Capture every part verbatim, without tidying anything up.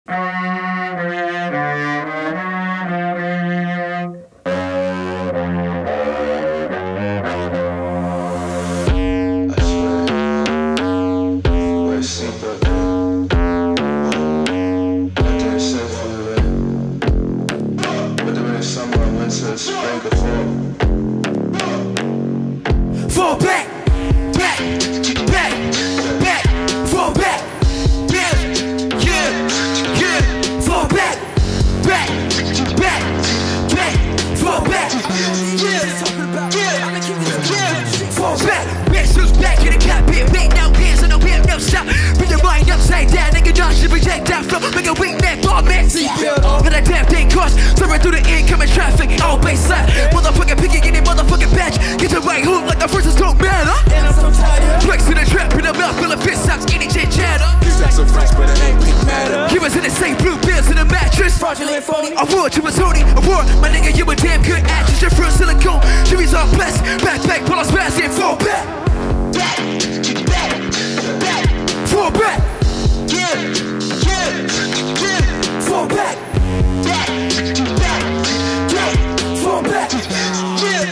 Fall back, back, back, back, fall back, yeah, yeah, yeah, fall back, back, back, back, fall back, yeah, yeah, yeah, fall back, bitch, who's back in the cockpit, make no hands and no hands, no stop, bring your mind upside down, nigga, dodge the projectile flow, make a weak neck, ball man, but that damn thing cost, soaring through the incoming traffic, all baseline, motherfucking picking in it, motherfucking batch, get your right hook like the verses don't matter. And I'm so tired. Tricks in the trap, in the mouth, full of fist stops, eating chit chatter. These acts are fresh, but it ain't big matter. He was in the same blue bills in the mattress. Fraudulent phony. I wore to a Tony, I wore, my nigga, you a damn good actress. Your first silicone, Jimmy's all blessed. Back, back, pull us fast and fall back. Back, back, back, fall back. Yeah, yeah, yeah, fall back. Back, back, back, fall back. Yeah,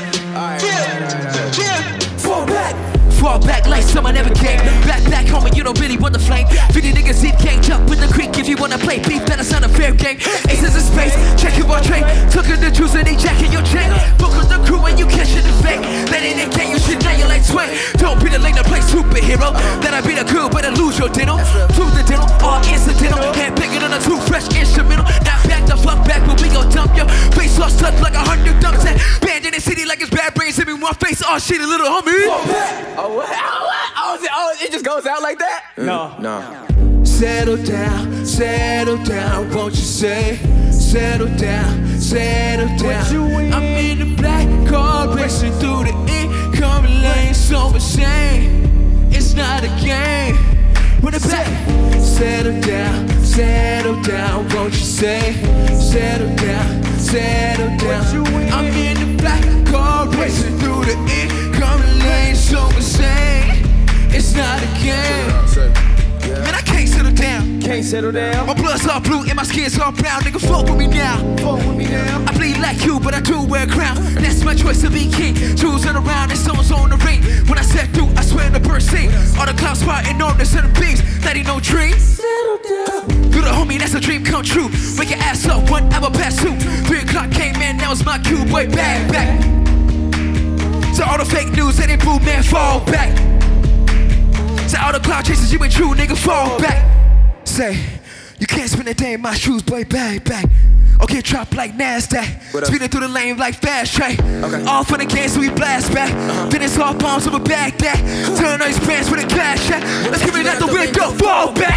yeah, yeah, fall back. Fall back like someone never came. Back, back home and you don't really want the flame. fifty niggas in can't jump with the creek if you wanna play beef. That is not a fair game. Aces in space, check your train. Took in the juice and they jacking your chain. Book on the crew and you catch it in fake. That ain't a game, you should know you like swing. Don't be the lane to play superhero. That I be the cool, but I lose your dinner. To the dinner, all incidental. Hand picking on a too fresh instrumental. Not back the fuck back, but we gon' dump your face all stuck like a hundred dumps. That band in the city like it's bad brains. Hit me one face, oh shit, a little homie. Oh, what? Oh, it, oh, it just goes out like that? No. No. Settle down, settle down, won't you say? Settle down, settle down. I'm in the black car racing through the incoming lane, so insane. It's not a game. Run it back. Settle down, settle down, won't you say? Settle down, settle down. I'm in the black car racing through the incoming lane, so insane. It's not a game. Man, I can't settle down. Can't settle down. My blood's all blue and my skin's all brown. Nigga, fuck with me now. Fuck with me now. I bleed like you, but I do wear a crown. That's my choice to be king. Choosing around and someone's on the ring. When I step through, I swear the birds sing. All the clouds spotting on the center beams. That ain't no dream. Settle down. You're the homie, that's a dream come true. Wake your ass up, one hour past two. Three o'clock came in, that was my cue. Boy, back, back. To all the fake news, that ain't boo, man, fall back. To all the cloud chasers, you ain't true, nigga, fall back. Say, you can't spend a day in my shoes, boy, back, back. Okay, drop like NASDAQ. Speeding through the lane like fast track. Okay. All for the game, so we blast back. Uh-huh. Then it's all bombs over Baghdad. Turn on his pants with a cash shot. Let's give it out the window, fall back.